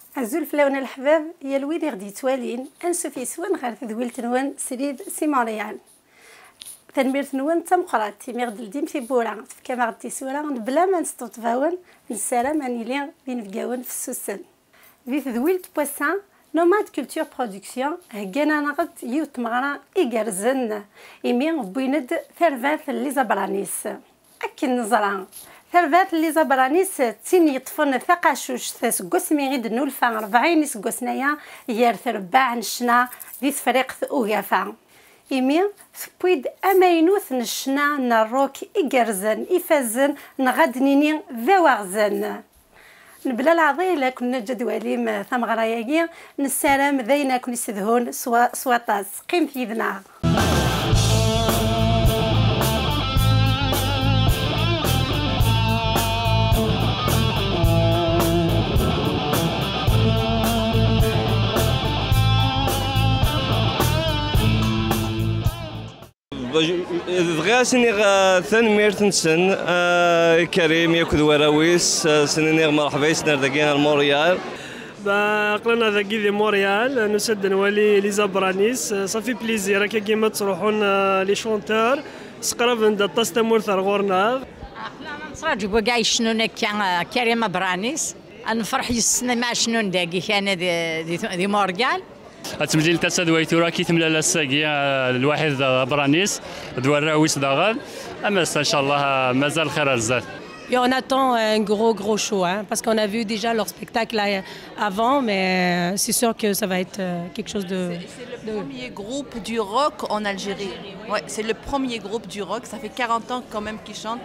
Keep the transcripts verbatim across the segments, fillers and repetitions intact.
عزول فلاونا الحباب يا الويلي غدي توالين انسو في سوان غير تدويلت نوان سريد سي موريال تنميرت نوان تمقرات تيمي غدل ديم في بورا كما غدي سورا بلا ما نستطفاون نسالم اني لين بين فكاون في السوسن في تدويلت بواسان نوماد كولتور برودكسيون هكانا نغد يوت مغرا إيجارزن إمي بويند ثرفات اللي زبرانيس أكن نزران ثرفات اللي زبرانيس تين يطفن ثقاشوش تسقس مي غيد نولفا ربعين سقسنايا يار ثرباع نشنا دي فريق أوغافا إمي ثبويد أماينوث نشنا نروك إيجارزن إفازن نغد نيني ذواغزن نبلا العضيلة كنا جدواليم ثم غراياكي نسالم ذينا كون يسدهون سوا سواطاس قيم في ذنا بغا سنيغ ثانميرت نسن كريم ياكد وراويس سنيغ مرحبا سنر داكين موريال قلنا ذاكي دي موريال نسد نولي لي زابرانيس صافي بليزير هكا كيما تروحون لي شونتور سقرب ند طاس تمور ثرغورنا قلنا نتراجعوا كاع شنو هكا كريم برانيس نفرح يسنا مع شنو داكي كان دي دي موريال تمجيل تاسا دويتو راه كي تملا الساقي الواحد برانيس دواراويس داغال اما ان شاء الله مازال خير بزاف. Et on attend un gros gros show hein, parce qu'on a vu déjà leur spectacle là, avant mais c'est sûr que ça va être quelque chose de c'est le premier groupe du rock en Algérie. Ouais, c'est le premier groupe du rock, ça fait quarante ans quand même qu'ils chantent.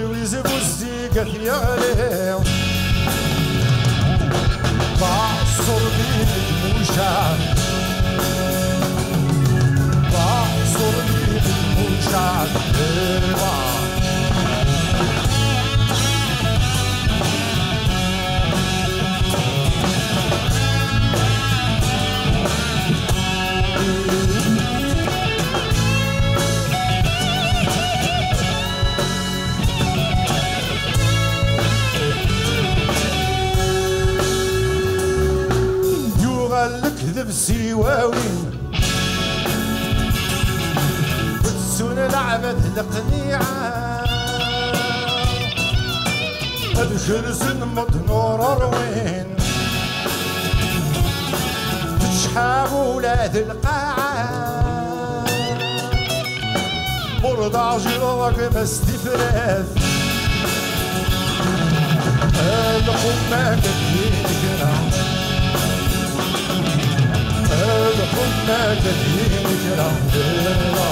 الكذب سواوين بتسون لعبة القنيعة أدخل زنمط نور روين تشحاب ولاد القاعة مرضع جراك مستفراث الحمام كثير كنا جديد جرام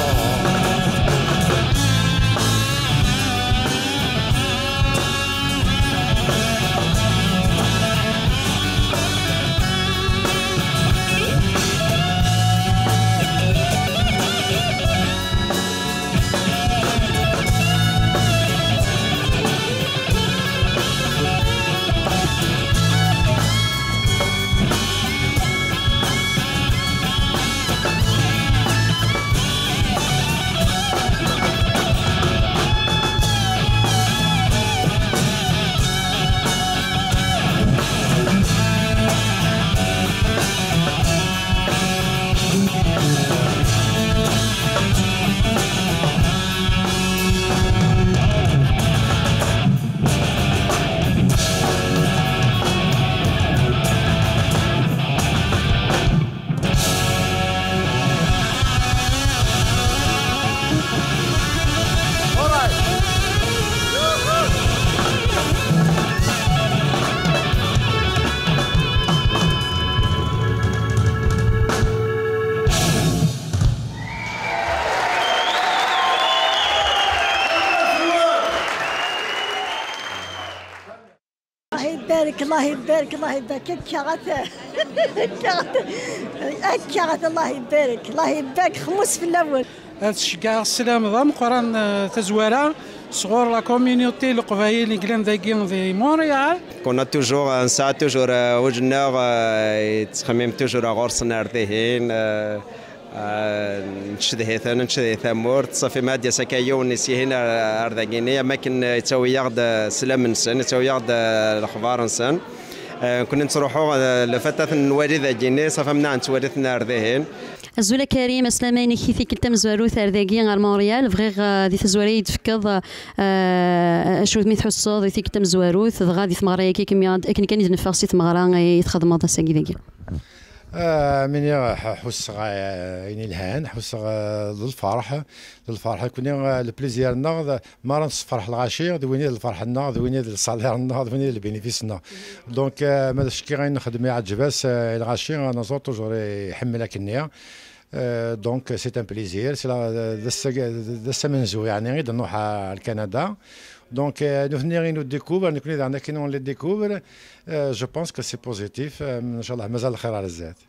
يبارك الله يبارك الله يبارك كاغات كاغات الله يبارك الله يبارك خمس في الاول هادشي السلام ضم قران تزوارا صغور لا كوميونيتي القبائل اللي كلام ذاكين في مونريال كنا توجور نسعى توجور وجنا تخمم توجور غورسنا رذيهين نشده ثان نشده ثامور تصفي ماديا سكايو نسي هنا أرض جينية ما كن يتسوي يغد سلام نسن يتسوي يغد الأخبار نسن كنا نروحوا لفتة نوالي ذا جيني صافمنا نتوالثنا ردهين الزوله كريم اسلامين كيفي كنت مزوارو ثارداكي غير مونريال فغير دي تزواري تفكض شو ميت حصاد دي كنت مزوارو دغا دي ثمغرا كي كميا كان كان يدنفر سي ثمغرا يتخدم هذا ساكي ذاكي من حس يعني الهان حس للفرح للفرح كنا البليزير النهض ما نصفرح الغاشي دويني الفرح النهض دويني الصالير النهض دويني البينيفيس النهض دونك ما كي غنخدم عجباس الغاشي نزور توجور يحملك النيه دونك سي ان بليزير سي لا منزو يعني غير نروح لكندا Donc, euh, nous venir nous découvrir, nous connaissons, nous on les découvre. Euh, je pense que c'est positif. Inch'Allah, mazal khair ala zat.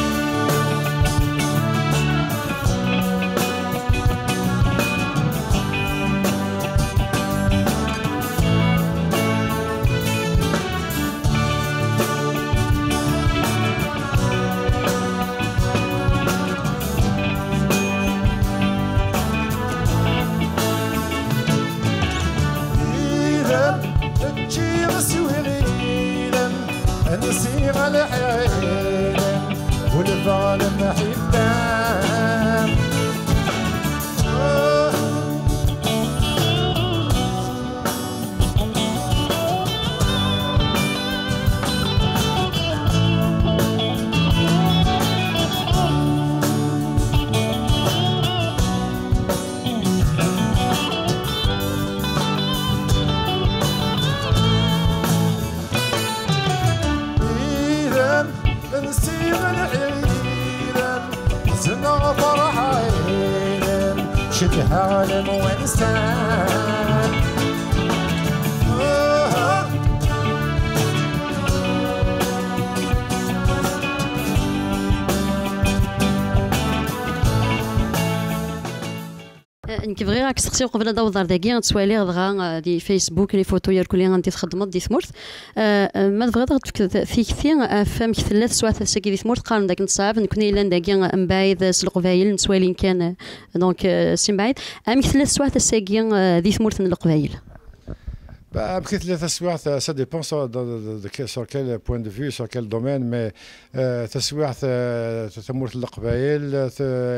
نسيغ الحيل والظالم حبان شدها عالم وانسان نكبغي راك تسقسي قبل هذا وضر داكي تسوالي غا دي فيسبوك لي فوتو يا كل غادي تخدمات دي ثمورت ما تبغي تغد في كثير فهم ثلاث سواث ساكي دي ثمورت قارن داك نصاب نكون الا داكي مبايد القبايل نسوالين كان دونك سي مبايد ام ثلاث سواث ساكي دي ثمورت القبايل Après les tasouat, ça dépend sur, de, de, de, sur quel point de vue, sur quel domaine, mais tasouat, tamourt l'aqbaïl,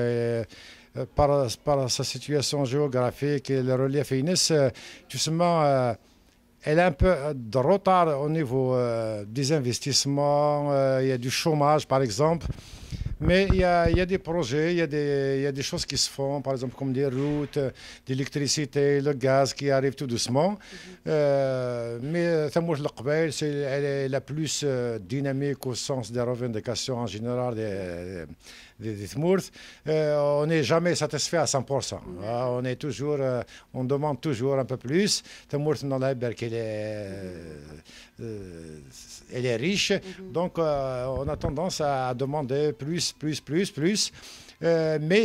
par, par sa situation géographique et le relief Inès, justement, elle a un peu de retard au niveau des investissements, il y a du chômage par exemple. Mais il y, a, il y a des projets, il y a des, il y a des choses qui se font, par exemple comme des routes, d'électricité, le gaz qui arrive tout doucement. Mm-hmm. euh, mais Tamour L'Aqbaïl, elle est la plus euh, dynamique au sens des revendications en général des, des, des Tamour. Euh, on n'est jamais satisfait à cent pour cent. Mm-hmm. euh, on est toujours, euh, on demande toujours un peu plus. Tamour elle est, euh, elle est riche, mm-hmm. donc euh, on a tendance à demander plus. plus, plus, plus. Euh, mais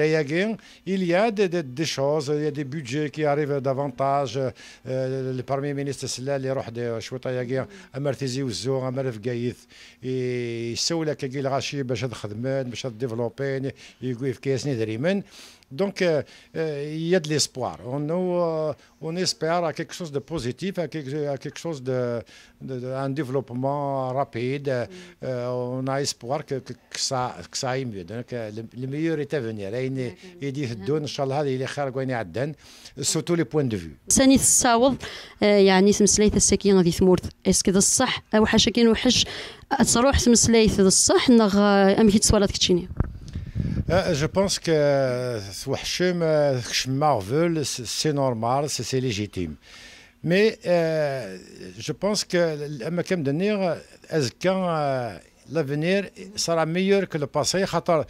il y a des, des, des choses, il y a des budgets qui arrivent davantage. Euh, le Premier ministre, c'est là, les rois de Chouetayagir, Amartizi Ouzo, Amaref Gaïth, et Soula Kagil Rachi, Bachad Khadman, Bachad Développé, Yguif Kiesni Derimen. Donc, euh, euh, il y a de l'espoir. On, euh, on espère à quelque chose de positif, à quelque, à quelque chose de, de, de un développement rapide. Mm. Euh, on a espoir que, que, que, ça, que ça aille mieux. Donc, le, le meilleur est à venir. Il dit Don, Inch'Allah, il est khargouani addan, sur tous les points de vue. ثاني الصاوض يعني سمسليت السكين غادي ثمورت اسكو ذا الصح او حاجه كاين وحش تروح سمسليت ذا الصح نغ ام كي تصوالات كتشيني. Euh, je pense que Marvel, c'est normal, c'est légitime. Mais euh, je pense que l'avenir sera meilleur que le passé.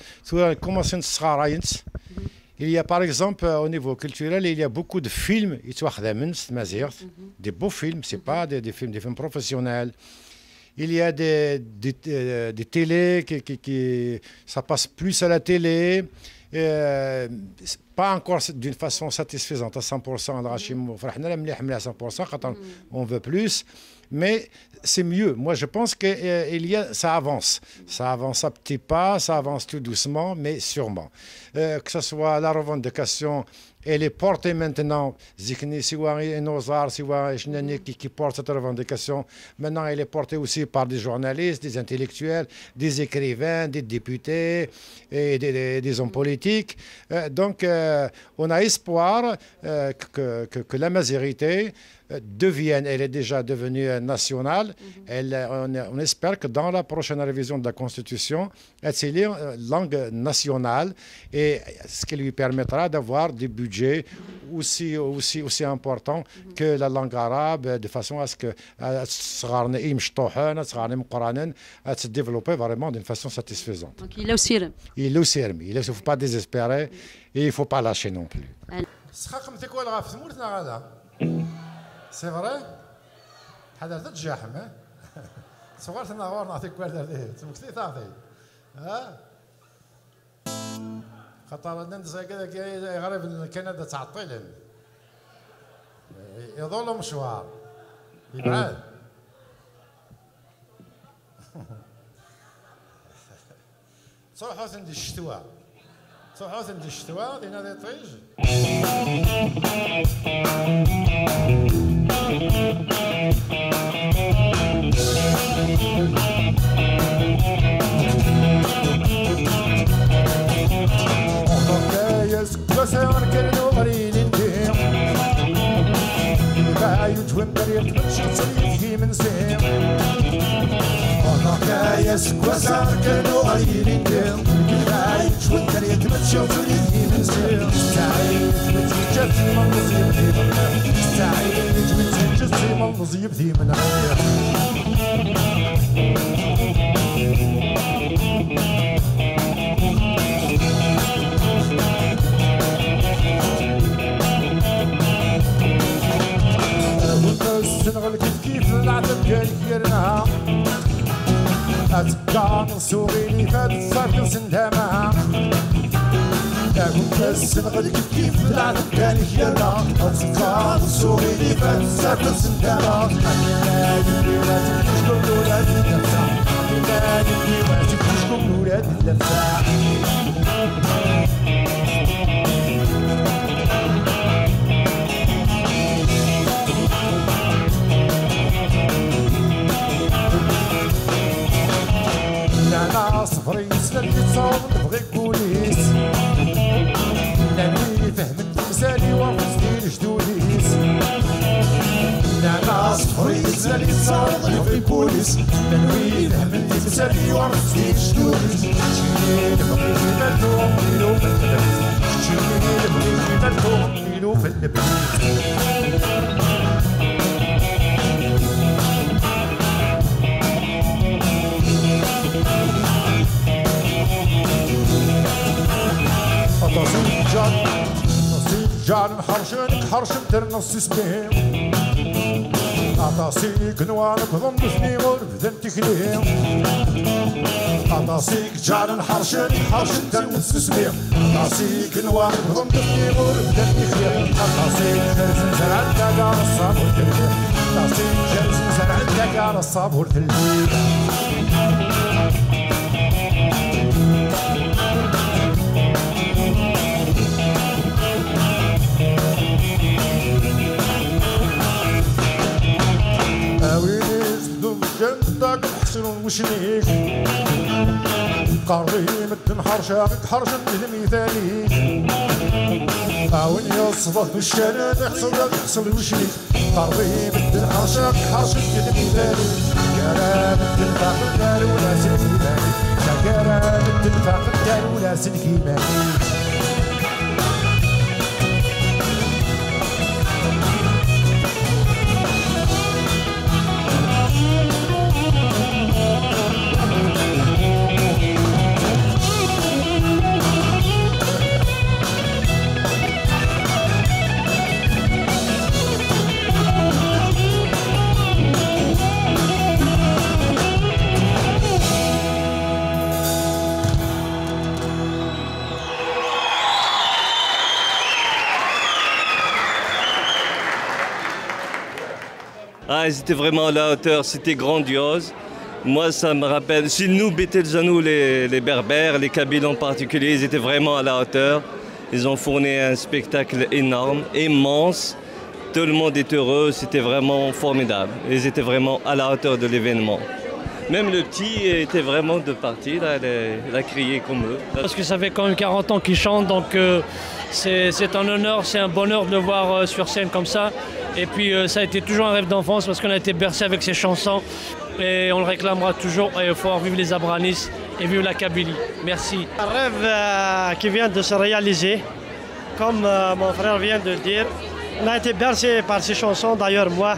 Il y a par exemple au niveau culturel, il y a beaucoup de films, des beaux films, c'est pas des, des films, des films professionnels. Il y a des, des, des, des télés qui, qui, qui ça passe plus à la télé, euh, pas encore d'une façon satisfaisante à cent pour cent. À cent pour cent quand on veut plus, mais c'est mieux. Moi, je pense que euh, il y a, ça avance, ça avance à petits pas, ça avance tout doucement, mais sûrement. Euh, que ce soit la revendication Elle est portée maintenant, Zikni, Siwa Nozar, Siwa Chnani qui, qui porte cette revendication. Maintenant, elle est portée aussi par des journalistes, des intellectuels, des écrivains, des députés et des, des, des hommes politiques. Euh, donc, euh, on a espoir euh, que, que, que la majorité devienne, elle est déjà devenue nationale. Mm-hmm. Elle, on, on espère que dans la prochaine révision de la Constitution, elle sera langue nationale et ce qui lui permettra d'avoir des budgets aussi, aussi, aussi importants mm-hmm. que la langue arabe, de façon à ce que se développer vraiment d'une façon satisfaisante. Donc il est aussi il est aussi il ne faut pas désespérer et il ne faut pas lâcher non plus. C'est vrai هذا تجاحم ها صغرت النهار نعطيك ورده هذه تمكثي تعطي ها خاطر ندز هكذا غريب كندا تعطيلهم يظل مشوار يبعد صوحوا عندي الشتوى صوحوا عندي الشتوى دينا ذي طيج وسار كانوا غريلين بهم بايوت ومبريت مشي تصريف من سهم كايس وسار كانوا غريلين بهم بايوت ومبريت مشي تصريف من سهم سعيد متجت من نصيب ذي من غير سعيد متجت من نصيب ذي من غير السنغل كيف كيف العتب كان كيرناها أتكار صوريني فات الصرف سندامها كنت السنغل كيف كيف العتب كان كيرناها أتكار صوريني فات الصرف سندامها أنا يدي ما تكشكم ولاد اللفة أنا يدي ما تكشكم ولاد اللفة أنا صفري سنة تصاوب نبغي كوليس لاني فهمت تمثالي وقصدي الجدوليس أنا صفري سنة تصاوب نبغي كوليس لاني فهمت تمثالي وقصدي الجدوليس شيني نبغي مالو ميلو في اللبس شيني نبغي مالو ميلو في اللبس نصيب جان نصيب جان حرشنك حرشن ترنص اسمهم عطاسيك نوالك ضم ثني ورفدن تكليهم عطاسيك جان حرشنك حرشن ترنص اسمهم عطاسيك نوالك ضم ثني ورفدن تكليهم عطاسيك جرس زرع دقار الصابور تلبيهم عطاسيك جرس زرع دقار الصابور تلبيهم جندك حسن وشنيك قريب تنحرشاك حرشن المثاليك عاون يصفك بالشارع يحصل يحصل وشنيك قريب تنحرشاك حرشن المثاليك كرام تنفع الدار ولا سلكي كرام تنفع الدار ولا سلكي Ah, ils étaient vraiment à la hauteur, c'était grandiose. Moi, ça me rappelle, si nous, Bételzanou, les, les Berbères, les Kabyles en particulier, ils étaient vraiment à la hauteur. Ils ont fourni un spectacle énorme, immense. Tout le monde est heureux, c'était vraiment formidable. Ils étaient vraiment à la hauteur de l'événement. Même le petit était vraiment de partie, là, il, a, il a crié comme eux. Parce que ça fait quand même quarante ans qu'ils chantent, donc euh, c'est un honneur, c'est un bonheur de le voir euh, sur scène comme ça. Et puis euh, ça a été toujours un rêve d'enfance parce qu'on a été bercé avec ces chansons et on le réclamera toujours. Et il faut vivre les Abranis et vivre la Kabylie. Merci. Un rêve euh, qui vient de se réaliser, comme euh, mon frère vient de le dire. On a été bercé par ces chansons, d'ailleurs moi,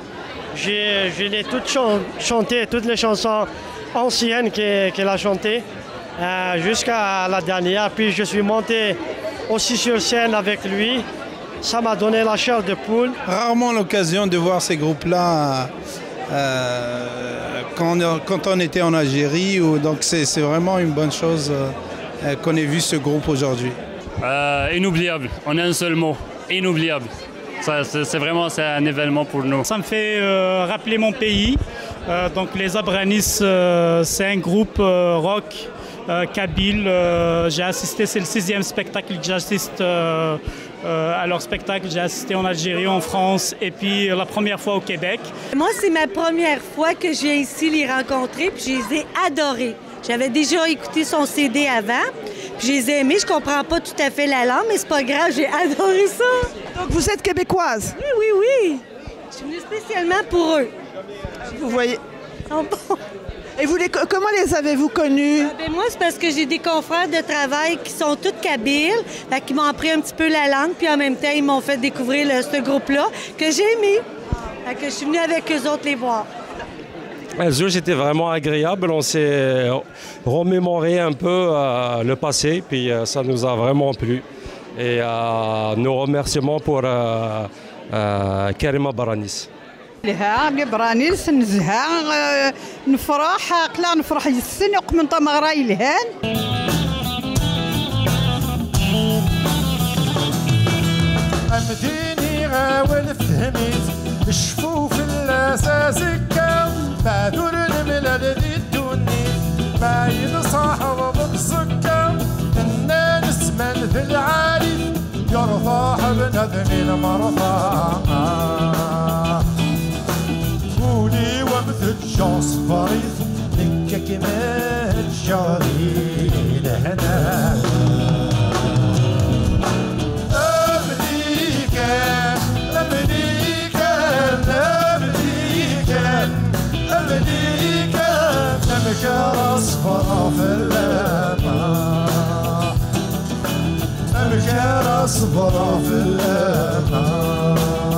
je l'ai toutes ch chantées, toutes les chansons anciennes qu'elle qu a chantées, euh, jusqu'à la dernière. Puis je suis monté aussi sur scène avec lui, ça m'a donné la chair de poule. Rarement l'occasion de voir ces groupes-là euh, quand, quand on était en Algérie, ou, donc c'est vraiment une bonne chose euh, qu'on ait vu ce groupe aujourd'hui. Euh, inoubliable, en un seul mot, inoubliable. C'est vraiment un événement pour nous. Ça me fait euh, rappeler mon pays. Euh, donc les Abranis, euh, c'est un groupe euh, rock euh, kabyle. Euh, j'ai assisté, c'est le sixième spectacle que j'assiste euh, euh, à leur spectacle. J'ai assisté en Algérie, en France et puis la première fois au Québec. Moi, c'est ma première fois que j'ai ici les rencontrer, puis je les ai adorés. J'avais déjà écouté son C D avant, puis je les ai aimés. Je comprends pas tout à fait la langue, mais c'est pas grave, j'ai adoré ça. Donc vous êtes québécoise? Oui, oui, oui. Je suis venue spécialement pour eux. Vous voyez. Ils sont bons. Et vous les, comment les avez-vous connus? Ah ben moi, c'est parce que j'ai des confrères de travail qui sont tous kabyles, fait qu'ils m'ont appris un petit peu la langue, puis en même temps, ils m'ont fait découvrir le, ce groupe-là que j'ai aimé. Fait que je suis venue avec eux autres les voir. Le jour, c'était vraiment agréable. On s'est remémoré un peu euh, le passé, puis euh, ça nous a vraiment plu. Et euh, nos remerciements pour euh, euh, Karima Baranis. لها برانيس نزهة نفرح قلا نفرح السن وقمن طمغراي لهان أمديني غاول فهميت الشفوف الأساسكة بعدور الملل ذي الدني ما ينصاحب بالسكة إنا نسمن في العالي يرضى بنذم المرضى قولي ومثل شخص فريض لك كما تجاري لهنا أمريكا أمريكا أمريكا أمريكا أمريكا أصفر في الأمان أمريكا أصفر في الأمان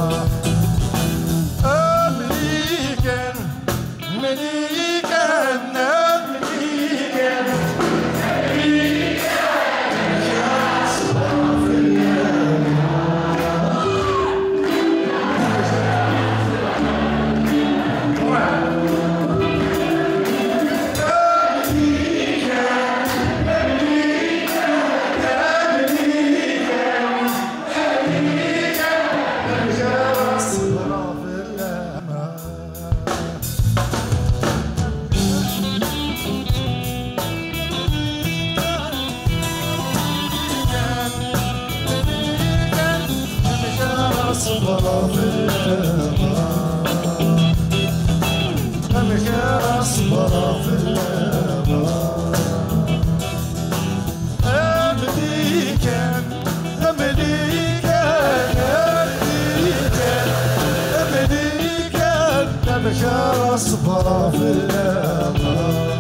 أصبر في الأمان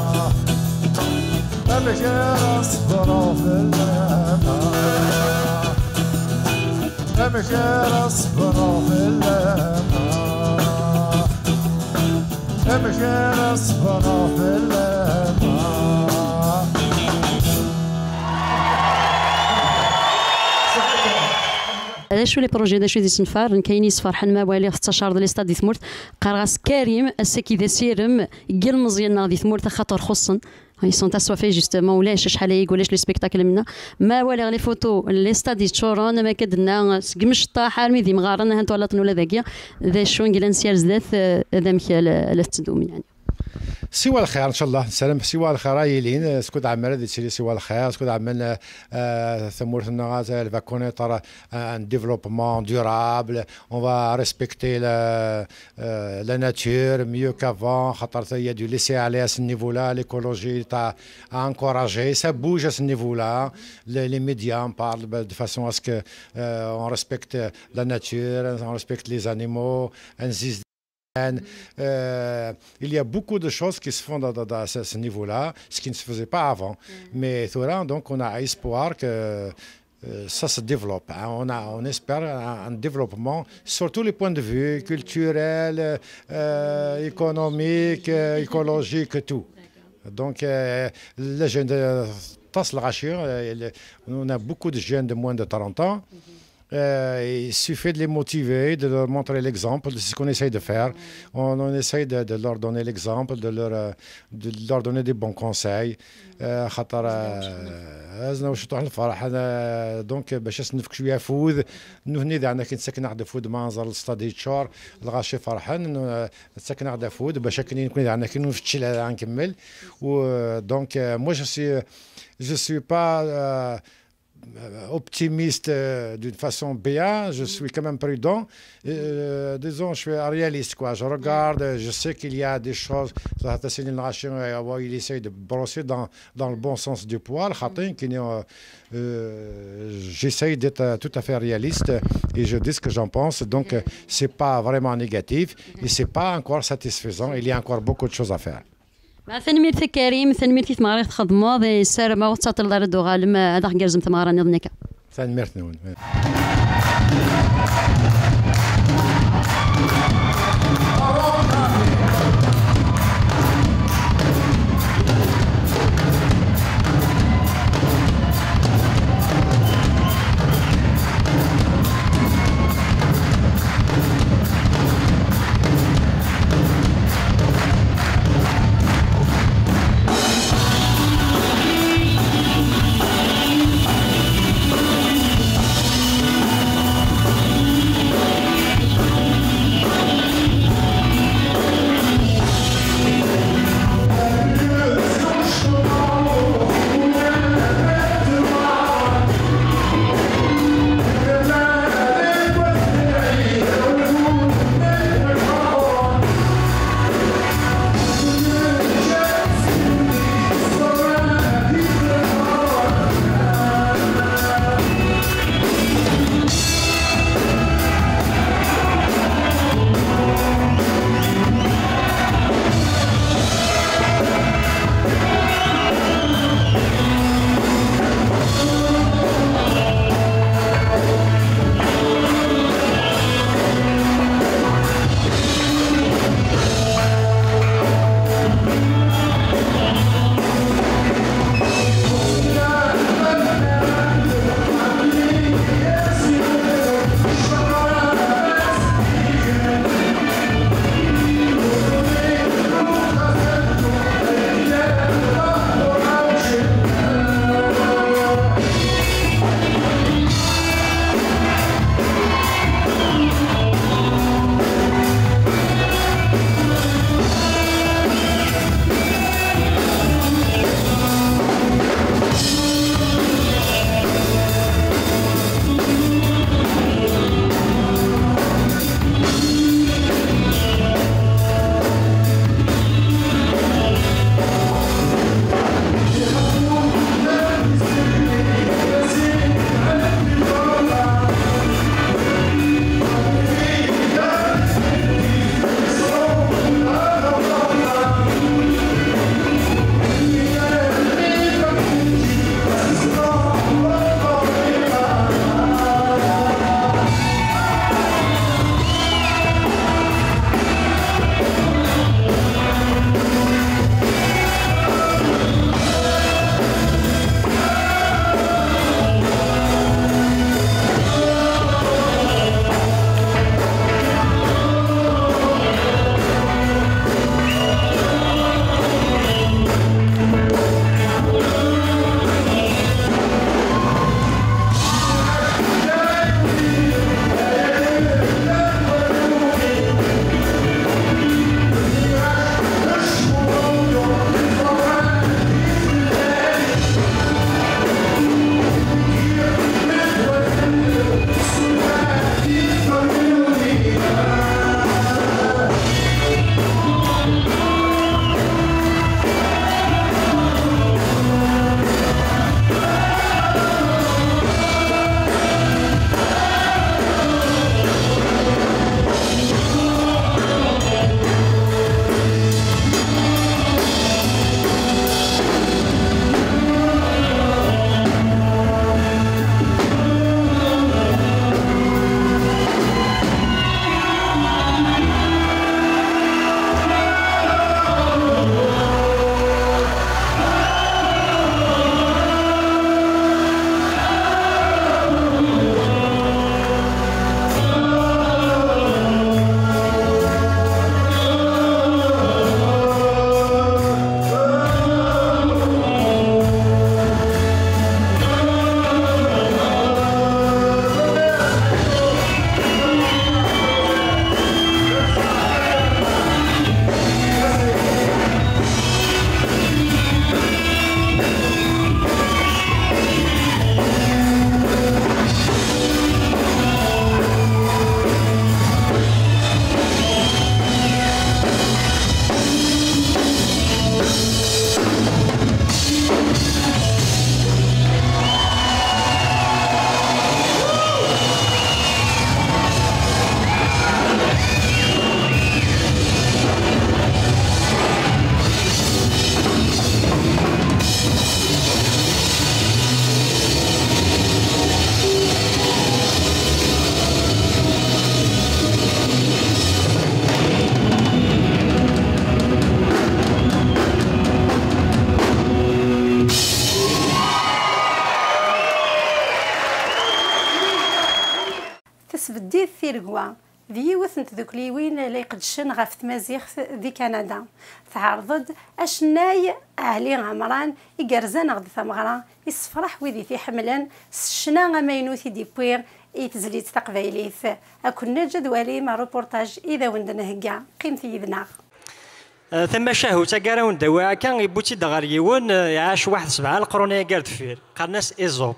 أبكي أصبر في الأمان أبكي أصبر في الأمان أبكي أصبر في الأمان هذا شو لي بروجي هذا شو دي سنفار كاين يصفر حن ما والي استشار ديال ستاد دي ثمورت قرغاس كريم السكي ذا سيرم قال مزيان دي ثمورت خاطر خصن ils sont assoiffés justement ولاش شحال يقولش لي سبيكتاكل منا ما والي لي فوتو لي ستاد تشورون ما كدنا سقمش طاح ميدي مغارنا هانت ولا طنولا ذاكيا ذا شو نقلان سيال زدات ذا مخال لا تدوم يعني سوى الخير ان شاء الله نسلم سوى الخير يلين سكود عمل هذه تشري سوى الخير سكود عمل ثمور النغاز elle va connaître un développement durable on va respecter la, la nature mieux qu'avant خاطر il y a du laisser aller à ce niveau là l'écologie t'a encouragé ça bouge à ce niveau là les, les médias parlent de façon à ce que euh, on respecte la nature on respecte les animaux ainsi. Euh, il y a beaucoup de choses qui se font dans, dans, dans ce, ce niveau-là, ce qui ne se faisait pas avant. Mm. Mais donc on a espoir que euh, ça se développe. Hein. On, a, on espère un, un développement sur tous les points de vue, culturel, euh, économique, euh, écologique, tout. Donc euh, les jeunes de Tass Al-Ghachir, on a beaucoup de jeunes de moins de trente ans. Mm-hmm. Euh, il suffit de les motiver, de leur montrer l'exemple, c'est ce qu'on essaye de faire. On, on essaye de, de leur donner l'exemple, de leur, de leur donner des bons conseils. خاطر هزنا واش طوح الفرح انا دونك باش نفك شويه فوذ نهني ذا انا كنت ساكن عند فود منظر الاستادي تشور الغاشي فرحان ساكن عند فود باش كنين نكون انا كنين نفتش نكمل و دونك مو جو سي جو سوي با optimiste euh, d'une façon bien, je suis quand même prudent. Euh, disons, je suis réaliste, quoi. Je regarde, je sais qu'il y a des choses. Il essaye de brosser dans, dans le bon sens du poil. Euh, J'essaye d'être tout à fait réaliste et je dis ce que j'en pense. Donc, c'est pas vraiment négatif et c'est pas encore satisfaisant. Il y a encore beaucoup de choses à faire. ثنميرتي كريم ثنميرتي ثماري تخدمو ذي سار ما وتصاتل دار الدوغالم هذا حنجرزم ثمارة نظنيك ثنميرتي نون وليد ثيرغوا ديوث نتذكليوين اللي يقدشن غف تمازيغ دي كندا تعرضد اشناي علي عمران يقرزان غد ثمغرا يصفرح ويدي في حملان شنا غماينوثي دي بوير يتزليت تقبايليث اكون جدولي مع روبورتاج اذا وندنا هكا قيمتي يذنا ثم شاهو تاكاراون دواء كان يبوتي دغاريون يعاش واحد سبعه القرون قالت فيه قرناس ايزوب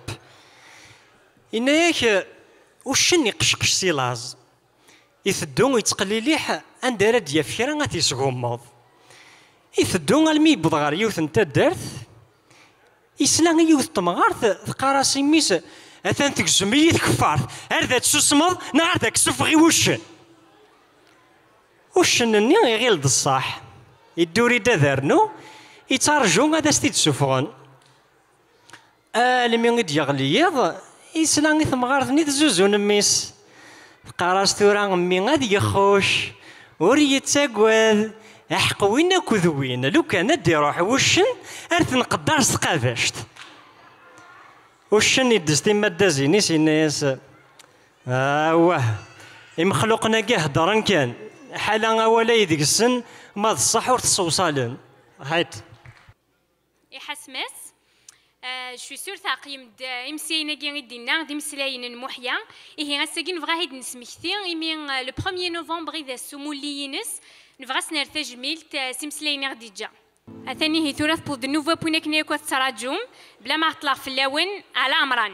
إنك وشن يقشقش سيلاز يثدون يتقليليح عند راد يفكر غادي يسغمض يثدون المي بضغار يوث نتا دارت يسلا يوث تمغارت ثقارا سيميس اثان تكزمي تكفارت هذا تسسمض نهار داك سفغي وشن وشن ني غير الصح يدوري دارنو يترجو هذا ستيت سفغون المي غيد يغليض يسلا ثمغارتني تزوزون ميس قراس ثورا مي غادي يخوش ور يتاكواد احقوين كذوين لو كان دي روح وشن ارث نقدر سقافشت وشن يدز تما دازيني سيناس اواه مخلوقنا كاع هضران كان حالا ولا يديك السن ما الصح ور تصوصالن هايت يحسمس je suis sûre تقييم إمسينا كي دينا ديمسلاين المحيا إيه غاساكين نبغى هيد نسمكتي إمي لو بروميير نوفمبر إذا سموليينس نبغى سنرتاج ميلت سيمسلاين غديجا أثاني هي ثلاث بود نوفا بوينك نيكو تراجم بلا ما طلع في اللون على عمران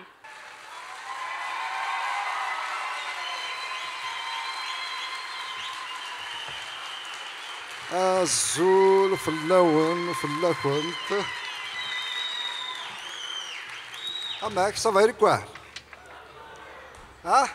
الزول في اللون في اللاكونت Amax, ça va être quoi? Hein?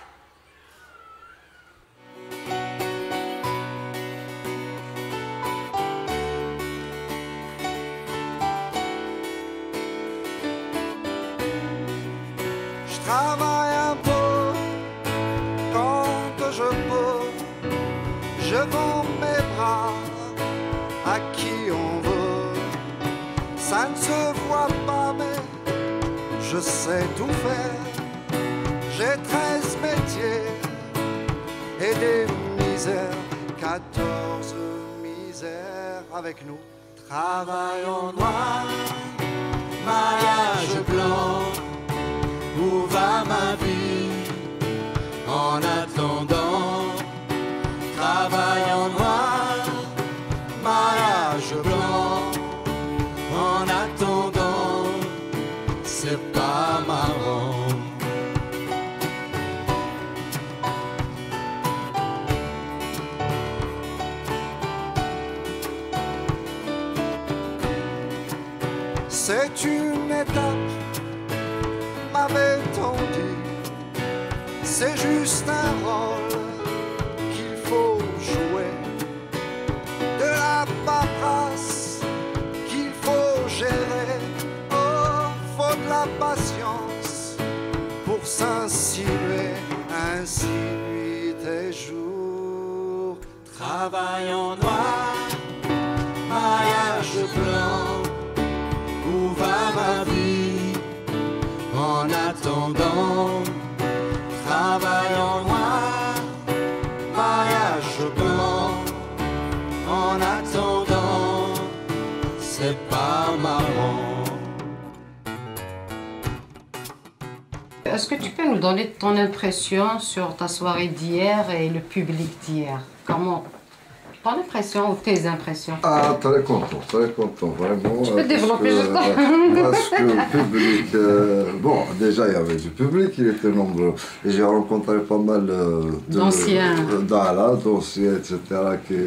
Je travaille un peu quand je peux. Je vends mes bras à qui on veut. Ça ne se voit pas, mais je sais tout faire, j'ai treize métiers et des misères, quatorze misères avec nous. Travail en noir, mariage blanc, où va ma vie en attendant? Travail en noir, mariage blanc, en attendant. C'est pas marrant. C'est une étape, m'avait-on dit. C'est juste un rôle qu'il faut jouer. De la paperasse qu'il faut gérer. De la patience pour s'insinuer ainsi nuit et jour. Travail en noir, mariage blanc, où va ma vie en attendant? Travail en noir, mariage blanc, en attendant, c'est pas marrant. Est-ce que tu peux nous donner ton impression sur ta soirée d'hier et le public d'hier? Comment? Ton impression ou tes impressions? Ah, très content, très content, vraiment. Tu peux développer que, juste ça. Parce que le public, euh, bon, déjà il y avait du public, il était nombreux. Et j'ai rencontré pas mal euh, d'anciens, d'anciens, et cetera, qui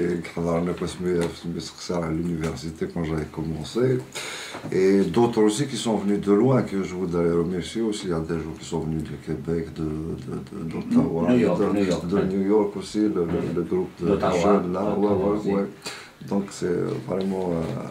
à l'université quand j'avais commencé. Et d'autres aussi qui sont venus de loin, que je voudrais remercier aussi. Il y a des gens qui sont venus du Québec, d'Ottawa, de, de, de, de, de, de New York aussi, le, le, le groupe de, de jeunes là. Ouais, ouais, ouais. Donc c'est vraiment.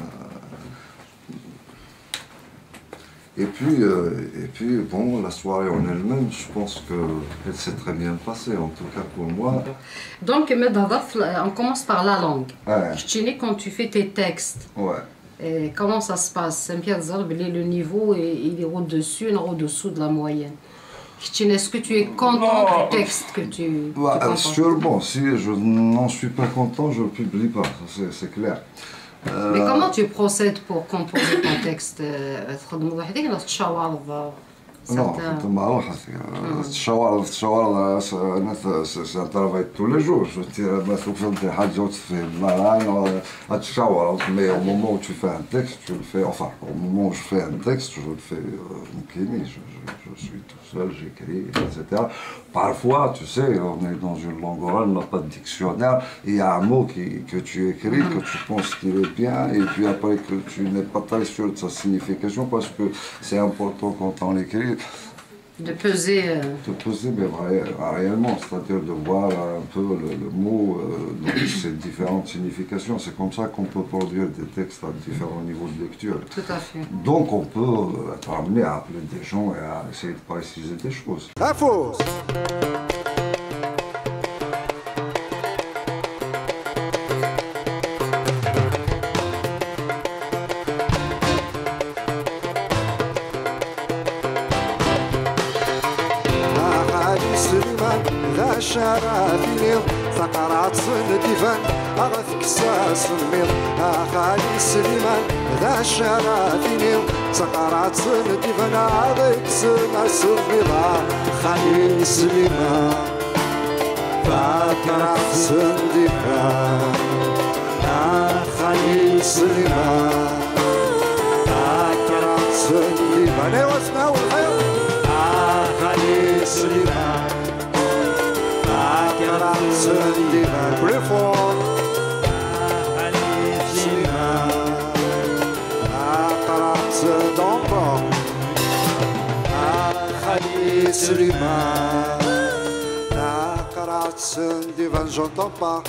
Euh... Et puis, euh, et puis, bon, la soirée en elle-même, je pense qu'elle s'est très bien passée, en tout cas pour moi. Donc, on commence par la langue. Ouais. Quand tu fais tes textes. Ouais. Et comment ça se passe? Le niveau il est au-dessus, il est au-dessous de la moyenne. Est-ce que tu es content du texte que tu... Bah, sûrement, si je n'en suis pas content, je ne publie pas, c'est clair. Euh... Mais comment tu procèdes pour composer ton texte? Non, الشوارع الشوارع c'est un travail tous les jours. Je tire ma souffle des حاجات في المران الشوارع, mais au moment où tu fais un texte, tu le fais, enfin, au moment où je fais un texte, je le fais mukini, je, je, je suis tout seul, j'écris, et cetera. Parfois, tu sais, on est dans une langue orale, on n'a pas de dictionnaire, il y a un mot qui, que tu écris, que tu penses qu'il est bien, et puis après que tu n'es pas très sûr de sa signification, parce que c'est important quand on écrit. De peser. Euh... De peser, mais ré réellement, c'est-à-dire de voir un peu le, le mot euh, dans ses différentes significations. C'est comme ça qu'on peut produire des textes à différents niveaux de lecture. Tout à fait. Donc on peut être amené à appeler des gens et à essayer de préciser des choses. Infos. شرافيني ثقرات ديفان أغث كساس الميض أخالي سليمان ذا شرافيني ثقرات ديفان أغث كساس الميض خالي سليمان ثقرات ديفان أخالي سليمان ثقرات ديفان أيوا اسمعوا الخير أخالي سليمان Seliman, Brifon, Seliman, Akarat d'Ambon, Akali Seliman, Akarat d'Ivan, j'entends pas,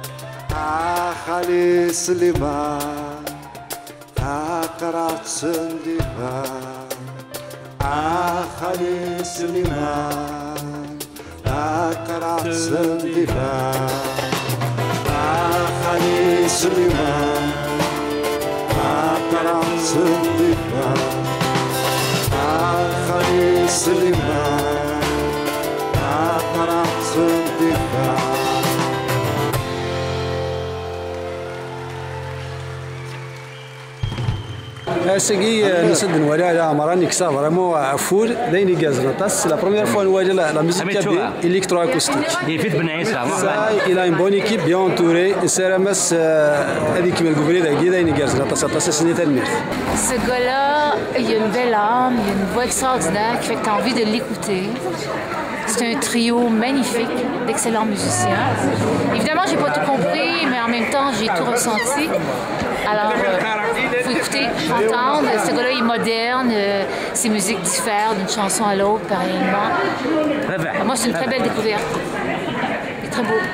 Akali Seliman, Akarat d'Ivan, Akali Seliman. أقرأ سندفا أخلي سليمان أقرأ سندفا أخلي سليمان أقرأ سندفا Segui nous sommes venus à Marani qui ça vraiment à four d'ailleurs gazrata c'est la première fois nous voyons la musique électroacoustique ça il a une bonne équipe bien entourée c'est ramas هذيك من الجبرية d'ailleurs gazrata ça passe c'est déterminé ce gars-là il y a une belle âme il y a une voix extraordinaire qui fait que tu as envie de l'écouter. C'est un trio magnifique d'excellents musiciens. Évidemment, j'ai pas tout compris, mais en même temps, j'ai tout ressenti. Alors, il euh, faut écouter, entendre. Ce gars-là est moderne, euh, ses musiques diffèrent d'une chanson à l'autre, pareillement. Moi, c'est une très belle découverte. Il est très beau.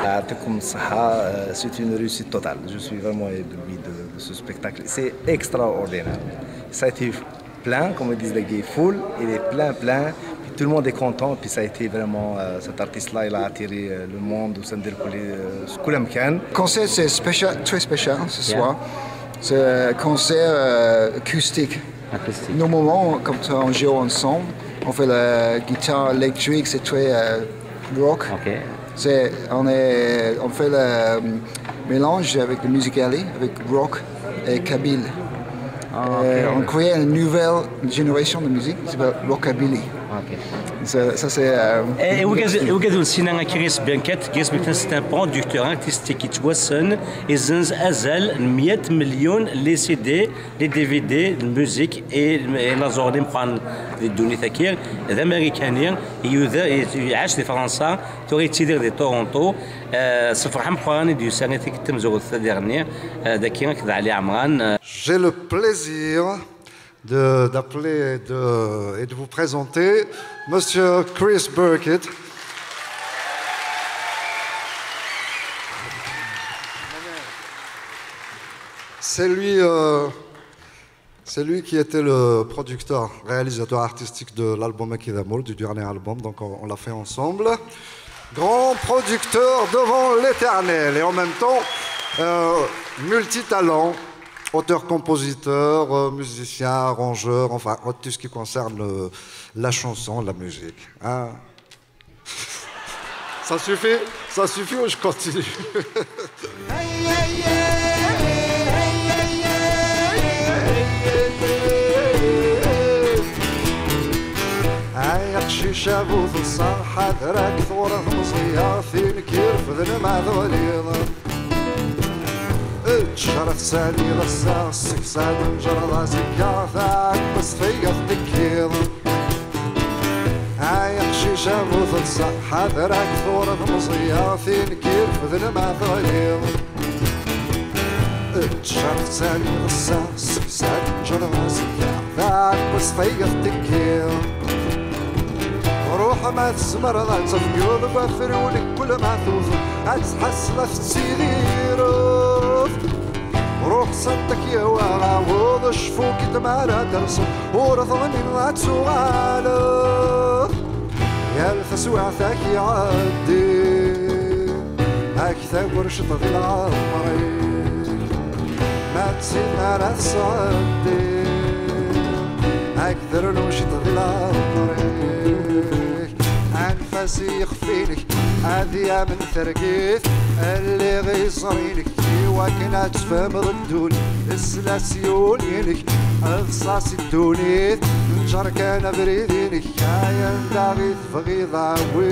C'est une réussite totale. Je suis vraiment ébloui de, de ce spectacle. C'est extraordinaire. Ça a été plein, comme ils disent les gays, full. Il est plein, plein. Tout le monde est content, puis ça a été vraiment, euh, cet artiste-là, il a attiré euh, le monde au sein de Le concert, c'est spécial, très spécial ce soir. Yeah. C'est un concert euh, acoustique. acoustique. Nos moments, comme ça, on joue ensemble. On fait la guitare électrique, c'est très euh, rock. Okay. C'est, on, est, on fait le mélange avec la musique allée, avec rock et kabyle. Ah, okay. On crée une nouvelle génération de musique qui s'appelle rockabilly. Okay. Ça, ça c'est. Et vous avez aussi un Chris Benket, qui est un producteur artistique qui توصل إذن أزل مية مليون les C D, les D V D, la musique et la zone مقارن الدنيا ثكير هذا أمريكاني يعيش في فرنسا توري تيدير دي تورونتو صفر مقارن ديو سنة تكتم زوج الثانية ذاكي كذا علي عمران. J'ai le plaisir d'appeler et de, et de vous présenter Monsieur Chris Burkett. C'est lui, euh, c'est lui qui était le producteur, réalisateur artistique de l'album Akidamol, du dernier album, donc on, on l'a fait ensemble. Grand producteur devant l'éternel et en même temps euh, multitalent. auteur-compositeur, euh, musicien, arrangeur, enfin tout ce qui concerne euh, la chanson, la musique. Hein. Ça suffit? Ça suffit ou je continue? شيشة بوث الصار حذرك ثورة مصرية في الكيرف ذن مع ذوليض تشرف سالي غسا السكسان نجرد زكا ثاك بس فيق الدكيض هاي شيشة بوث الصار حذرك ثورة مصرية في الكيرف ذن مع ذوليض تشرف سالي غسا السكسان نجرد زكا ثاك بس فيق الدكيض روح ما تسمر لا تفقد بفرولك كل ما توصل هتحس لفت سيدي روح روح صدق يا واغا وض شفوك تمارا درس ورثني ما تسوالف يا الفسوع ثاك يعدي أكثر ورشط في العمري ما تسيب ما تصدي أكثر ورشط في العمري أنفاسي يخفينك هذه من ثرقيت اللي غيصرينك وكنا تفهم ردوني السلاسيون ينك أفصاصي الدونيت نجر كان بريدينك يا يندغي فغيظة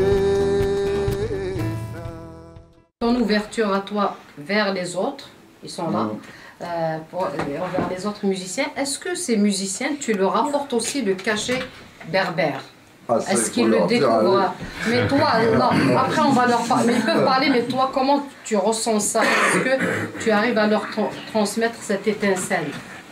Ton ouverture à toi vers les autres, ils sont là, euh, pour, euh, vers les autres musiciens, est-ce que ces musiciens, tu leur apportes aussi le cachet berbère? Ah, est-ce qu'ils le découvrent? Mais toi, non, après on va leur parler, ils peuvent parler, mais toi, comment tu ressens ça? Est-ce que tu arrives à leur tra transmettre cette étincelle?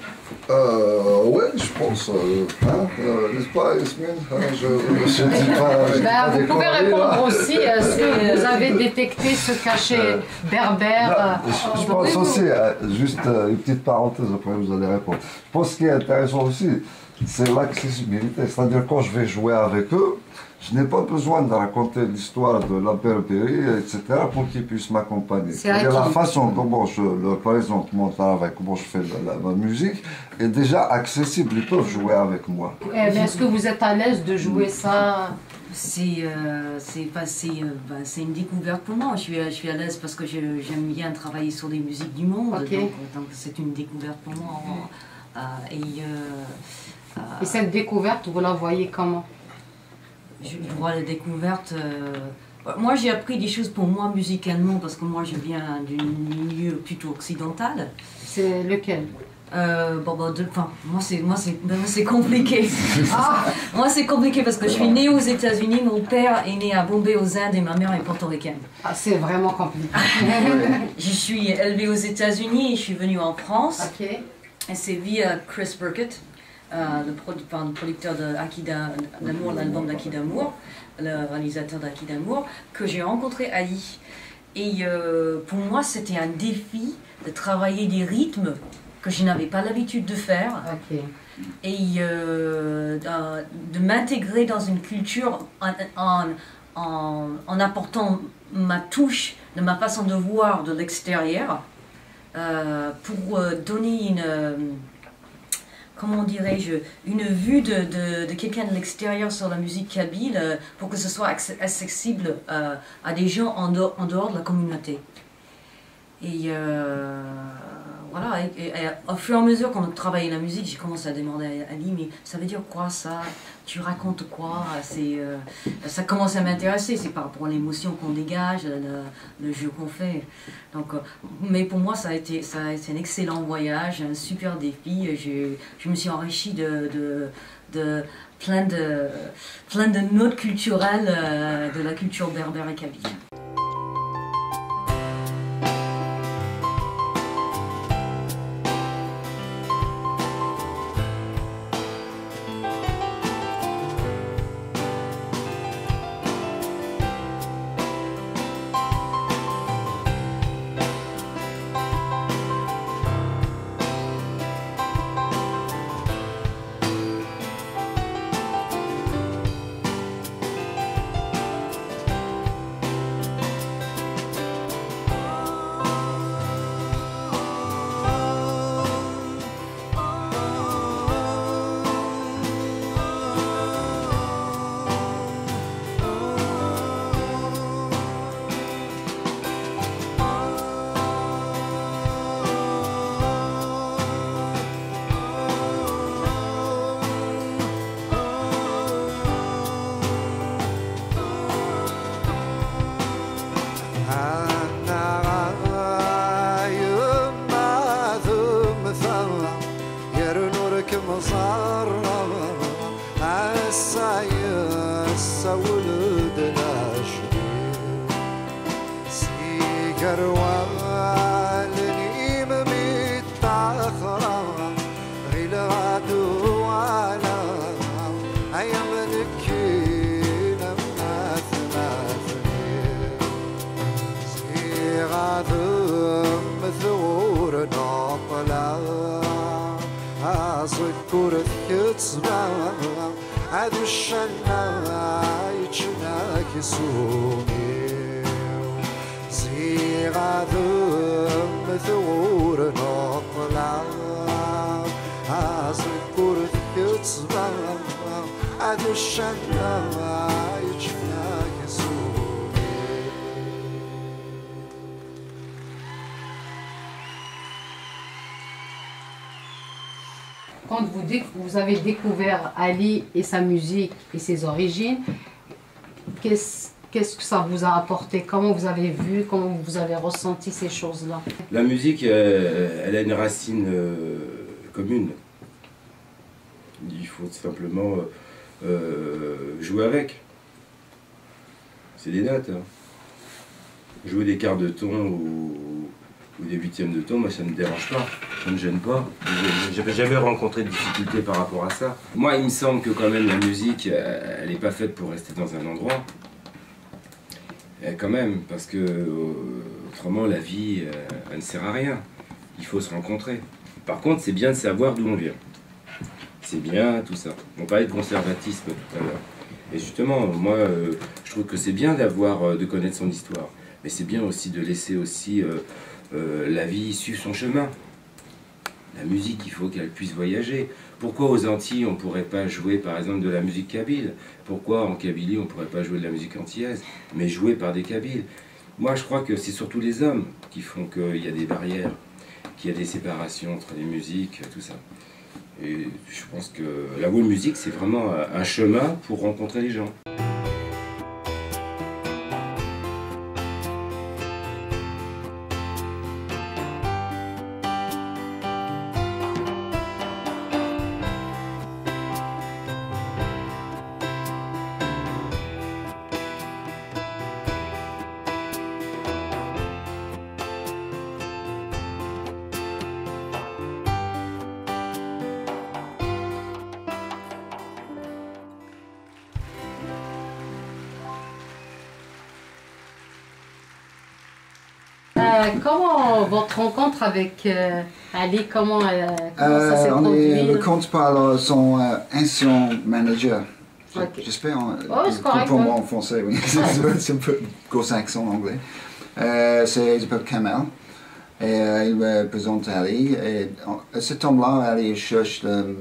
Euh, ouais, je pense, euh, hein, euh, n'est-ce pas, Yasmine? Hein, je ne sais pas. Ben, vous pouvez répondre là. Aussi, est-ce que vous avez détecté ce cachet euh, berbère? Là, je, je pense aussi, euh, juste euh, une petite parenthèse, après vous allez répondre. Je pense ce qui est intéressant aussi, c'est l'accessibilité. C'est-à-dire quand je vais jouer avec eux, je n'ai pas besoin de raconter l'histoire de la Berbérie, et cetera pour qu'ils puissent m'accompagner. C'est-à-dire la façon comment je leur présente mon travail, comment je fais la, la, ma musique, est déjà accessible. Ils peuvent jouer avec moi. Eh, mais est-ce que vous êtes à l'aise de jouer ça? C'est euh, euh, une découverte pour moi. Je suis, je suis à l'aise parce que j'aime bien travailler sur des musiques du monde. Okay. Donc, donc c'est une découverte pour moi. Euh, et, euh, euh, et cette découverte, vous la voyez comment? Je vois la découverte. Euh, moi, j'ai appris des choses pour moi musicalement parce que moi, je viens d'un milieu plutôt occidental. C'est lequel? Euh, bon, bon, de, enfin, moi, c'est moi, c'est compliqué. Ah, moi, c'est compliqué parce que je suis née aux États-Unis. Mon père est né à Bombay, aux Indes, et ma mère est portoricaine. Ah, c'est vraiment compliqué. Je suis élevée aux États-Unis et je suis venue en France. Ok. Et c'est via Chris Burkett. Euh, le, produ enfin, le producteur d'Amour, l'album d'Aki d'Amour, le réalisateur d'Aki d'Amour, que j'ai rencontré Ali. Et euh, pour moi, c'était un défi de travailler des rythmes que je n'avais pas l'habitude de faire. Okay. Et euh, de, de m'intégrer dans une culture en, en, en, en apportant ma touche, de ma façon de voir de l'extérieur, euh, pour euh, donner une... Euh, comment dirais-je, une vue de, de, de quelqu'un de l'extérieur sur la musique kabyle euh, pour que ce soit accessible euh, à des gens en dehors, en dehors de la communauté. Et euh, voilà, et, et, et au fur et à mesure qu'on travaillait la musique, j'ai commencé à demander à Ali, mais ça veut dire quoi ça? Tu racontes quoi? euh, Ça commence à m'intéresser, c'est par rapport à l'émotion qu'on dégage, le, le jeu qu'on fait. Donc, euh, mais pour moi, ça a, été, ça a été un excellent voyage, un super défi. Je, je me suis enrichie de, de, de, plein, de plein de notes culturelles euh, de la culture berbère et kabyle. مزارنا السايس ولد العشرين سيقر والني مميت تاخرا غير غادو على أيام نكينا مث مثنين سيغادو مثور نطلع أذكر كتسمع عدو الشنا يتشناك سوني زيغادو مثور نطلع أذكر كتسمع عدو الشنا يتشناك سوني. Quand vous, vous avez découvert Ali et sa musique et ses origines, qu'est-ce qu'est-ce que ça vous a apporté? Comment vous avez vu, comment vous avez ressenti ces choses-là? La musique, euh, elle a une racine euh, commune. Il faut simplement euh, jouer avec. C'est des notes. Hein. Jouer des quarts de ton ou, ou des huitièmes de ton, moi ça ne me dérange pas, ça ne me gêne pas. J'avais jamais rencontré de difficultés par rapport à ça. Moi il me semble que quand même la musique, elle n'est pas faite pour rester dans un endroit. Et quand même, parce que autrement la vie, elle ne sert à rien. Il faut se rencontrer. Par contre c'est bien de savoir d'où on vient. C'est bien tout ça. On parlait de conservatisme tout à l'heure. Et justement, moi euh, je trouve que c'est bien d'avoir, de connaître son histoire. Mais c'est bien aussi de laisser aussi euh, euh, la vie suivre son chemin. La musique, il faut qu'elle puisse voyager. Pourquoi aux Antilles, on ne pourrait pas jouer par exemple de la musique kabyle? Pourquoi en Kabylie, on ne pourrait pas jouer de la musique antillaise, mais jouée par des Kabyles? Moi, je crois que c'est surtout les hommes qui font qu'il y a des barrières, qu'il y a des séparations entre les musiques, tout ça. Et je pense que la world music, c'est vraiment un chemin pour rencontrer les gens. Comment votre rencontre avec euh, Ali, comment, euh, comment ça s'est euh, on produit? est rencontré par son euh, ancien manager. Okay. J'espère oh, pour moi en français, oui. C'est un peu gros accent anglais. Euh, il s'appelle Kamel. Et euh, il me présente Ali. Et à ce temps-là, Ali cherche le,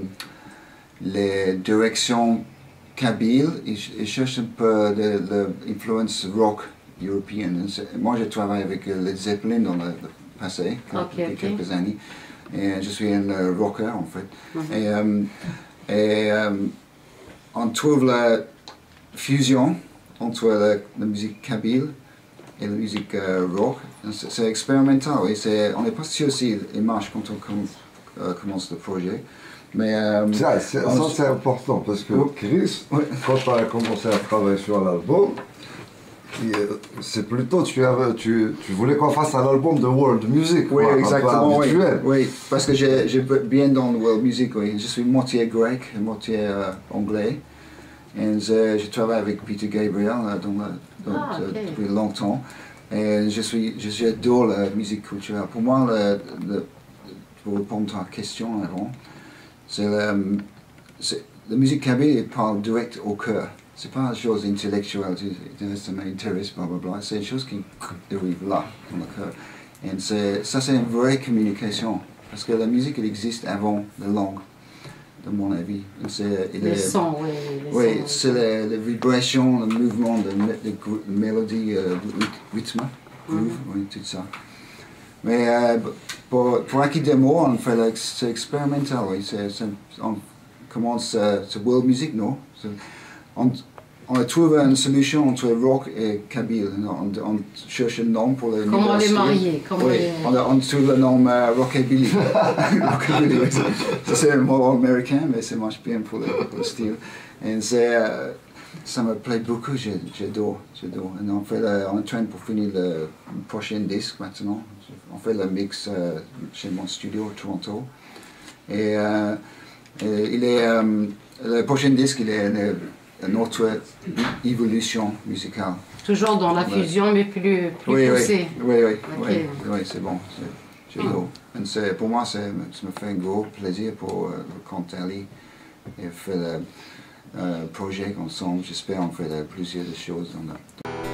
les directions kabyles. Il, il cherche un peu l'influence rock européenne. Moi, j'ai travaillé avec Led Zeppelin dans le, le passé, okay, depuis okay. quelques années. Et je suis un uh, rocker, en fait. Mm-hmm. Et, um, et um, on trouve la fusion entre la, la musique kabyle et la musique uh, rock. C'est expérimental, oui. On n'est pas sûr si il marche quand on com uh, commence le projet. Mais um, ça, c'est important parce que Chris, oui. quand tu as commencé à travailler sur l'album, c'est plutôt, tu, avais, tu, tu voulais qu'on fasse un album de world music. Oui, quoi, exactement. Oui. oui, parce que j'ai bien dans le world music. Oui. Je suis moitié grec et moitié euh, anglais. Et je travaille avec Peter Gabriel euh, dans la, dans, ah, okay. depuis longtemps. Et je suis, j'adore la musique culturelle. Pour moi, le, le, pour répondre à ta question avant, c'est la, la musique kabyle parle direct au cœur. C'est pas une chose intellectuelle, ça m'intéresse, blablabla. C'est une chose qui arrive là, dans le cœur. Et ça, c'est une vraie communication. Parce que la musique, elle existe avant la langue, de mon avis. Les sons, oui. Oui, c'est les, les vibrations, le mouvement, les mélodies, le rythme, groove, oui, tout ça. Mais euh, pour, pour acquis des mots, on fait c'est expérimental, oui. On commence, euh, c'est world music, non? On, on a trouvé une solution entre rock et kabyle. On, on cherche un nom pour le Comment les marier comment oui, les... on, a, on trouve le nom euh, rockabilly. Rockabilly, oui. C'est un mot américain, mais ça marche bien pour le, pour le style. Et euh, ça me plaît beaucoup, j'adore, j'adore. Et on, fait le, on est en train pour finir le prochain disque maintenant. On fait le mix euh, chez mon studio à Toronto. Et, euh, et il est, euh, le prochain disque, il est une, une autre évolution musicale. Toujours dans la fusion, ouais. mais plus, plus oui, poussée. Oui, oui, oui, okay. oui, oui c'est bon. J'adore. Mm. Pour moi, ça me fait un gros plaisir pour euh, Cantali et faire le euh, projet ensemble. J'espère qu'on fait euh, plusieurs choses dans la...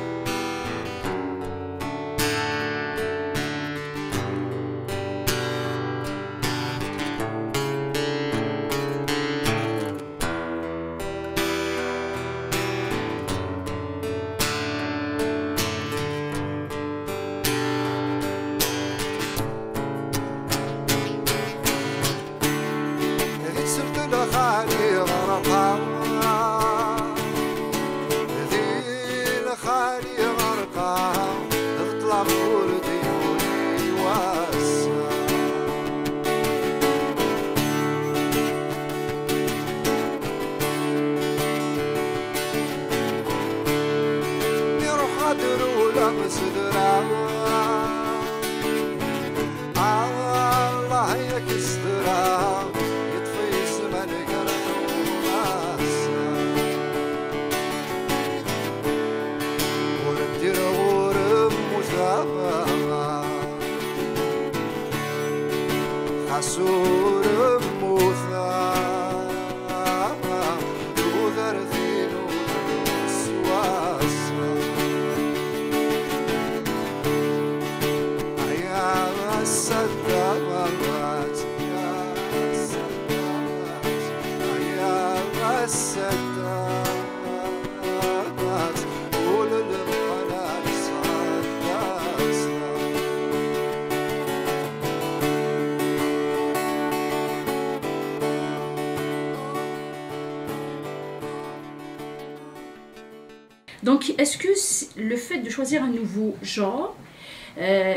Donc, est-ce que le fait de choisir un nouveau genre, euh,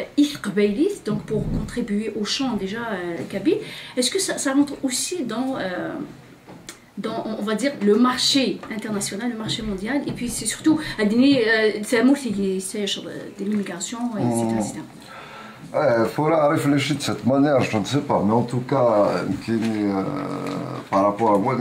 donc pour contribuer au chant déjà euh, kabyle, est-ce que ça, ça rentre aussi dans, euh, dans, on va dire, le marché international, le marché mondial, et puis c'est surtout à donner, c'est un mot qui c'est sur l'immigration, et cetera, et cetera. Il faudra réfléchir de cette manière, je ne sais pas, mais en tout cas, euh, par rapport à moi,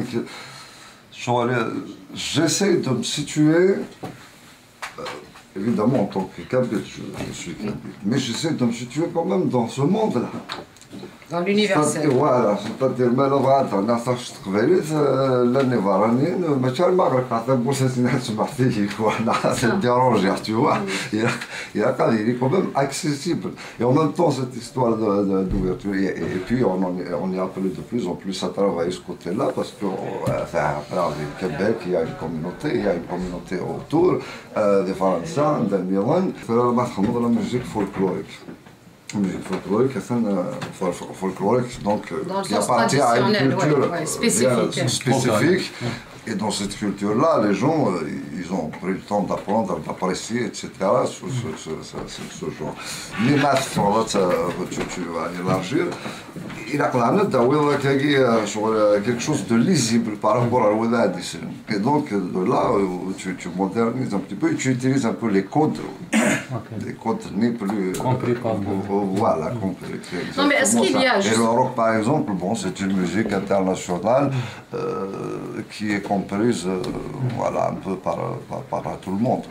j'essaie de me situer, euh, évidemment en tant que kabyle, je, je suis kabyle, mais j'essaie de me situer quand même dans ce monde-là. Dans l'universel. Voilà, c'est-à-dire ما لغات انا صافي تقبلت لاني فرانين ماشي المغرب حتى بوساتنا تسمع فيه voilà c'est dérangeant tu vois il il est quand même accessible et en même temps cette histoire d'ouverture et, et puis on en est, on est appelé de plus en plus à travailler ce côté-là parce que enfin après au Québec il y a une communauté il y a une communauté autour euh, des Français d'Amiran فما تخمض la musique folklorique. Musique folklorique, euh, folklorique donc, dans qui appartient à une culture ouais, ouais, spécifique. Bien, spécifique. Et dans cette culture-là, les gens, euh, ils ont pris le temps d'apprendre, d'apprécier, et cetera sur ce, ce, ce, ce, ce genre. Mais maintenant, tu, tu vas élargir. Il a quelque chose de lisible par rapport à l'Ouedad. Et donc, de là, tu, tu modernises un petit peu et tu utilises un peu les codes. Okay. Les codes n'est plus... Compris euh, euh, voilà, compris. Non, mais est-ce qu'il y a... Et le rock, par exemple, bon, c'est une musique internationale euh, qui est comprise euh, voilà, un peu par, par, par tout le monde.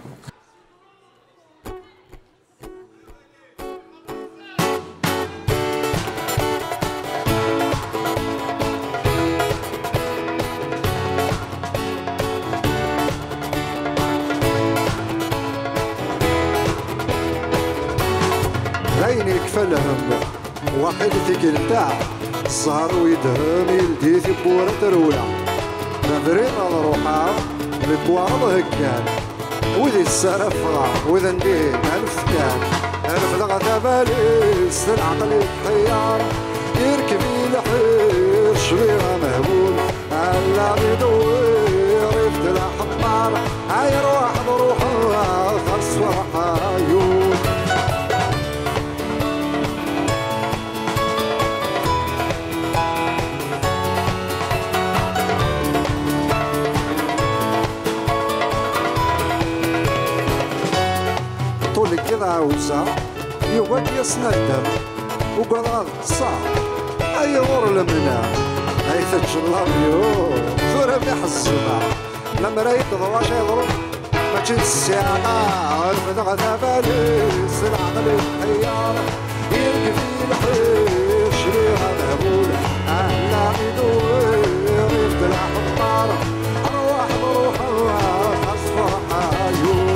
عيني كفلهم واحد ثقيل تاع السهر ويدهم يلدي في بورة ترولة مفرين روحها بكوارض هكان وذي السرفرة وذا نديه الفتان الفلغة تبالي السن عقلي الحيار يركب الحير شويرة مهبول على بيدوير يفتل حمار عاوزة يوقع يسنى الدم وقعد غاد الصعب أي غور المنام أي تجلابيو ثورة مليح الزبع لما رايد ضواش يضرب ما تجي الساعة المدى غدا باليس العقل الحيارة يركب في الحيش شريها مهبول أهلا يدور يفضل حمارة أرواح بروحها أصفح عيون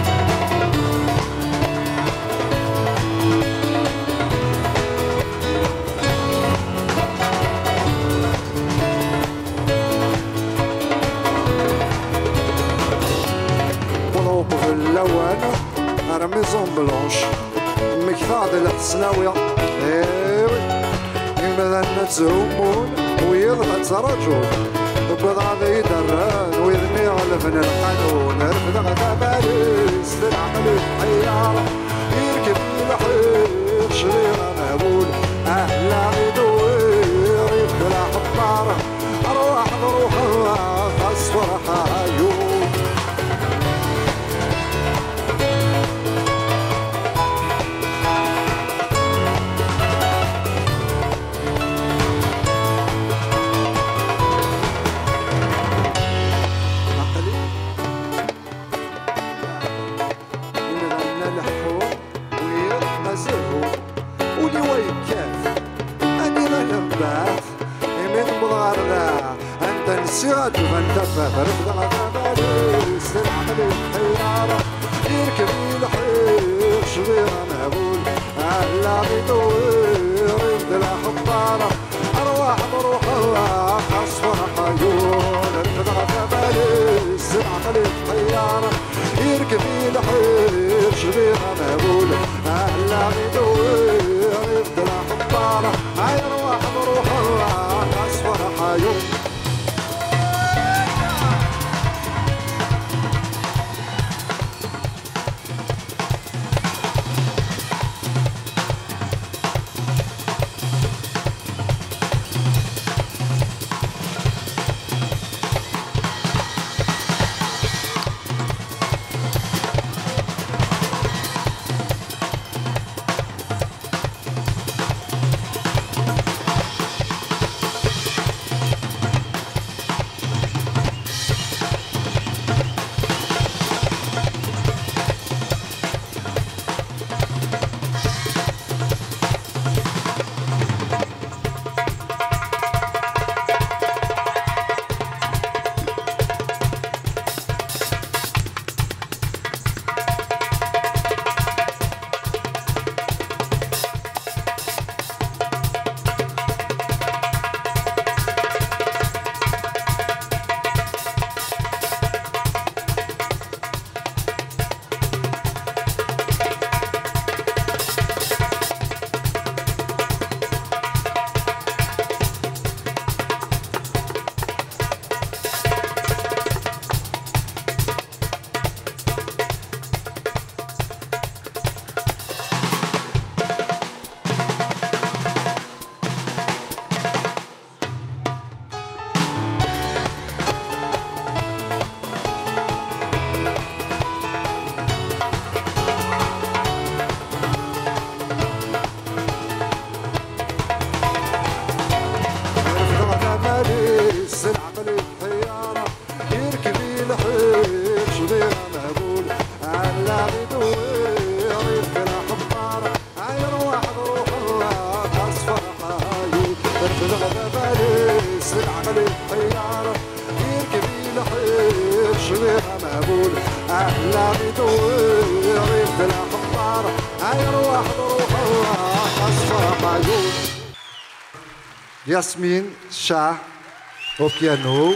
في اللوان رميزون بلونش مكثاد الحسناوية ايوي يمدن تزومون ويضغط رجل وقضى غادي يدران ويغني غلفن القانون رفد غدا باليس للعمل الحيارة يركب الحيط شريرة مهبول أهلا يدور يبدل حمارة أرواح بروحها أصفر حيون سيرات وفنتفة فرفض غداباليس للعمل الحيارة يركب الحيط شبيرة مهبول أهلا بيدور يفضل حمارة أرواح بروحها أصفر حيون رفض غداباليس للعمل الحيارة يركب الحيط شبيرة مهبول أهلا بيدور يفضل حمارة أرواح بروحها أصفر حيون Yasmine Shah au piano,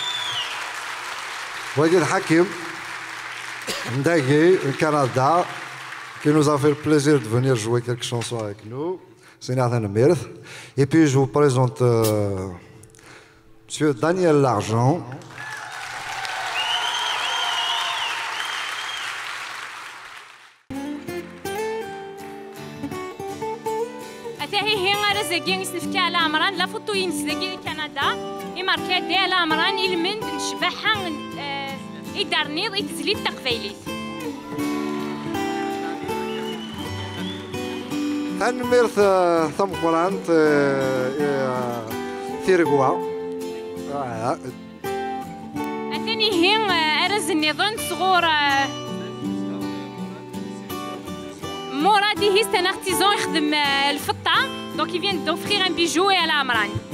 Walid Hakim Ndagé, au Canada, qui nous a fait le plaisir de venir jouer quelques chansons avec nous. C'est Nathan Mirth. Et puis je vous présente euh, Monsieur Daniel Largent. يسنفكي على عمران لا فوتو ينسدقي كندا إماركادي على عمران إلمند نشبحها إدارنيض إتزليت تقبيليت تنمرت ثم قرانت ثيرغوا أتاني هي أرز النظام صغور مرادي هي c'est un artisan يخدم الفطة donc il vient d'offrir un bijou à la Amran.